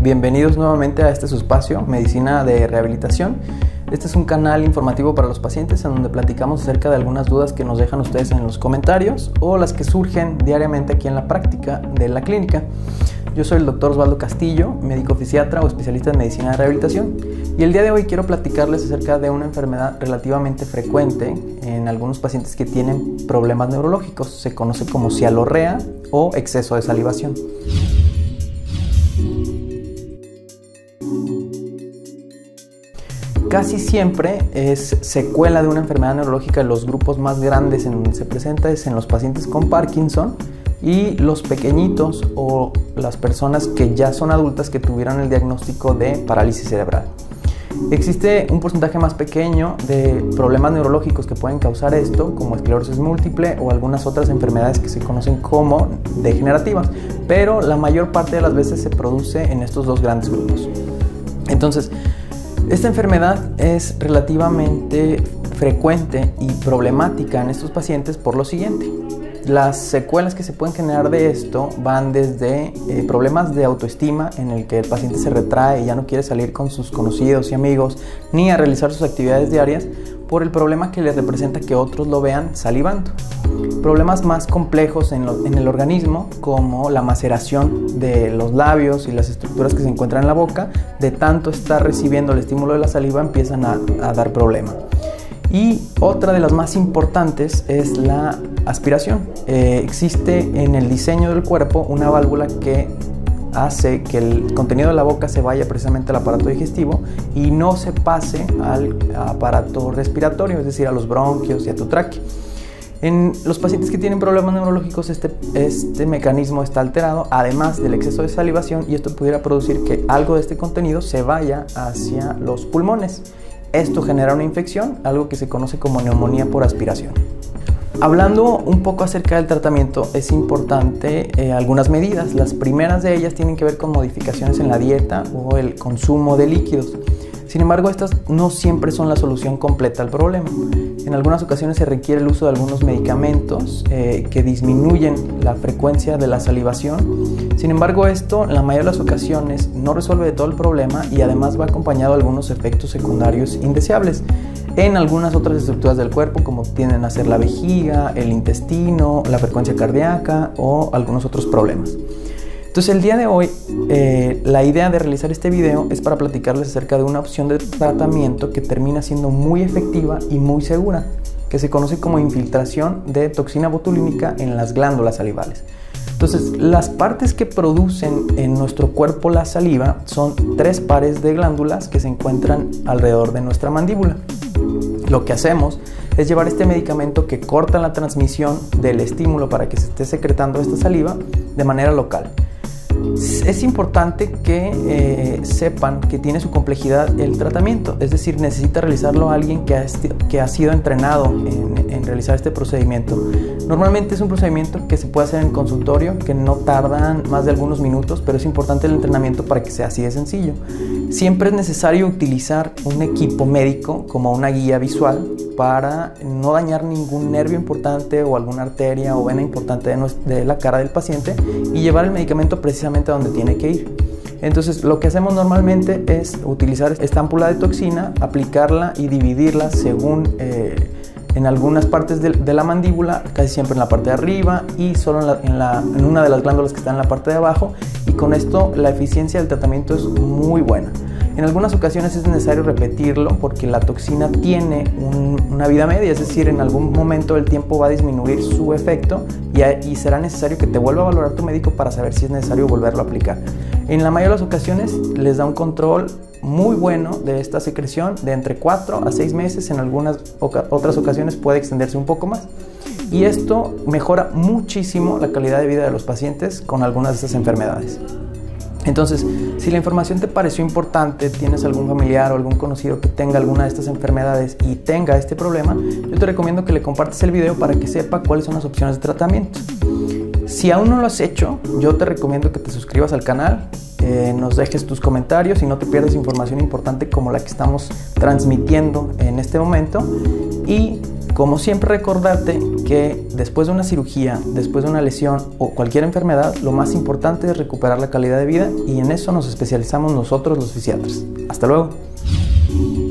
Bienvenidos nuevamente a este su espacio, Medicina de Rehabilitación. Este es un canal informativo para los pacientes en donde platicamos acerca de algunas dudas que nos dejan ustedes en los comentarios o las que surgen diariamente aquí en la práctica de la clínica. Yo soy el Dr. Osvaldo Castillo, médico fisiatra o especialista en medicina de rehabilitación, y el día de hoy quiero platicarles acerca de una enfermedad relativamente frecuente en algunos pacientes que tienen problemas neurológicos. Se conoce como cialorrea o exceso de salivación. Casi siempre es secuela de una enfermedad neurológica. Los grupos más grandes en donde se presenta es en los pacientes con Parkinson y los pequeñitos o las personas que ya son adultas que tuvieron el diagnóstico de parálisis cerebral. Existe un porcentaje más pequeño de problemas neurológicos que pueden causar esto, como esclerosis múltiple o algunas otras enfermedades que se conocen como degenerativas, pero la mayor parte de las veces se produce en estos dos grandes grupos. Entonces, esta enfermedad es relativamente frecuente y problemática en estos pacientes por lo siguiente. Las secuelas que se pueden generar de esto van desde problemas de autoestima, en el que el paciente se retrae y ya no quiere salir con sus conocidos y amigos ni a realizar sus actividades diarias por el problema que le representa que otros lo vean salivando. Problemas más complejos en el organismo, como la maceración de los labios y las estructuras que se encuentran en la boca, de tanto estar recibiendo el estímulo de la saliva empiezan a dar problema. Y otra de las más importantes es la aspiración. Existe en el diseño del cuerpo una válvula que hace que el contenido de la boca se vaya precisamente al aparato digestivo y no se pase al aparato respiratorio, es decir, a los bronquios y a tu tráquea. En los pacientes que tienen problemas neurológicos este mecanismo está alterado, además del exceso de salivación, y esto pudiera producir que algo de este contenido se vaya hacia los pulmones. Esto genera una infección, algo que se conoce como neumonía por aspiración. Hablando un poco acerca del tratamiento, es importante algunas medidas. Las primeras de ellas tienen que ver con modificaciones en la dieta o el consumo de líquidos. Sin embargo, estas no siempre son la solución completa al problema. En algunas ocasiones se requiere el uso de algunos medicamentos que disminuyen la frecuencia de la salivación. Sin embargo, esto en la mayoría de las ocasiones no resuelve de todo el problema y además va acompañado de algunos efectos secundarios indeseables en algunas otras estructuras del cuerpo, como tienden a ser la vejiga, el intestino, la frecuencia cardíaca o algunos otros problemas. Entonces, el día de hoy la idea de realizar este video es para platicarles acerca de una opción de tratamiento que termina siendo muy efectiva y muy segura, que se conoce como infiltración de toxina botulínica en las glándulas salivales. Entonces, las partes que producen en nuestro cuerpo la saliva son 3 pares de glándulas que se encuentran alrededor de nuestra mandíbula. Lo que hacemos es llevar este medicamento que corta la transmisión del estímulo para que se esté secretando esta saliva de manera local. Es importante que sepan que tiene su complejidad el tratamiento, es decir, necesita realizarlo alguien que ha sido entrenado en realizar este procedimiento. Normalmente es un procedimiento que se puede hacer en consultorio, que no tardan más de algunos minutos, pero es importante el entrenamiento para que sea así de sencillo. Siempre es necesario utilizar un equipo médico como una guía visual para no dañar ningún nervio importante o alguna arteria o vena importante de la cara del paciente y llevar el medicamento precisamente a donde tiene que ir. Entonces, lo que hacemos normalmente es utilizar esta ámpula de toxina, aplicarla y dividirla según en algunas partes de la mandíbula, casi siempre en la parte de arriba y solo en una de las glándulas que está en la parte de abajo, y con esto la eficiencia del tratamiento es muy buena. En algunas ocasiones es necesario repetirlo porque la toxina tiene una vida media, es decir, en algún momento el tiempo va a disminuir su efecto y será necesario que te vuelva a valorar tu médico para saber si es necesario volverlo a aplicar. En la mayoría de las ocasiones les da un control muy bueno de esta secreción de entre 4 a 6 meses, en algunas otras ocasiones puede extenderse un poco más. Y esto mejora muchísimo la calidad de vida de los pacientes con algunas de estas enfermedades. Entonces, si la información te pareció importante, tienes algún familiar o algún conocido que tenga alguna de estas enfermedades y tenga este problema, yo te recomiendo que le compartas el video para que sepa cuáles son las opciones de tratamiento. Si aún no lo has hecho, yo te recomiendo que te suscribas al canal, nos dejes tus comentarios y no te pierdas información importante como la que estamos transmitiendo en este momento. Y como siempre, recordarte que después de una cirugía, después de una lesión o cualquier enfermedad, lo más importante es recuperar la calidad de vida y en eso nos especializamos nosotros los fisiatras. Hasta luego.